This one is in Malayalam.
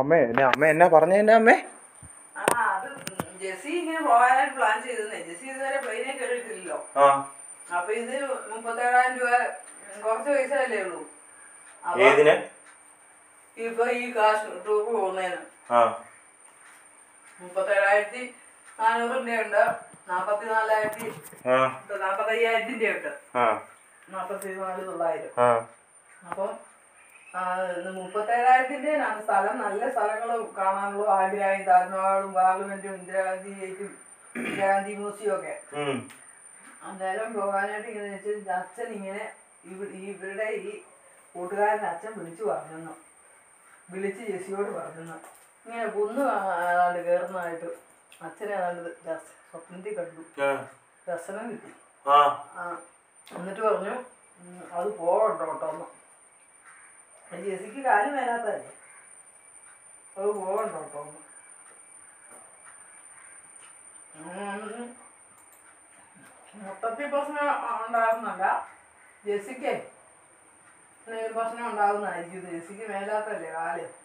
അമ്മേ എന്നാ പറഞ്ഞ എന്നാ അമ്മേ? അത് ജെസ്സി ഇങ്ങനെ പോകാനായിട്ട് പ്ലാൻ ചെയ്തേ. ജെസ്സി ഇതുവരെ പ്ലെയിനെ കയറിയിട്ടില്ലല്ലോ. അപ്പൊ ഇത് 37,000 രൂപ കുറച്ച് പൈസ അല്ലേ ഉള്ളൂ. ഇപ്പൊ ഈ കാശ് ടൂർ പോകുന്നതിന് 37,400 ഉണ്ട്, 45,000 ഉണ്ട്, 44,900. അപ്പം 37,000 സ്ഥലം. നല്ല സ്ഥലങ്ങൾ കാണാനുള്ള ആഗ്രഹം, താജ്മഹലും പാർലമെന്റും ഇന്ദിരാഗാന്ധി മ്യൂസിയം ഒക്കെ. അന്നേരം പോകാനായിട്ട് ഇങ്ങനെ വെച്ചാൽ അച്ഛൻ ഇങ്ങനെ ഇവരുടെ ഈ കൂട്ടുകാരൻ അച്ഛൻ വിളിച്ച് ജെസ്സിയോട് പറഞ്ഞു ഇങ്ങനെ കുന്ന് ഏതാണ്ട് കയറുന്നതായിട്ട് അച്ഛനെ ഏതാണ്ട് സ്വപ്നത്തിൽ കണ്ടു, ദർശനം കിട്ടി. എന്നിട്ട് പറഞ്ഞു അത് പോകണ്ടോ കേട്ടോന്ന്. ജെസ്സിക്ക് കാര്യം വരാത്തതല്ലേ, അത് പോകണ്ടോ കേട്ടോന്ന്. മൊത്തത്തിൽ പ്രശ്നം ഉണ്ടാകുന്നല്ല, ജെസ്സിക്ക് പ്രശ്നം ഉണ്ടാകുന്നതായിരിക്കും. ജെസ്സിക്ക് മേലാത്തല്ലേ കാല്.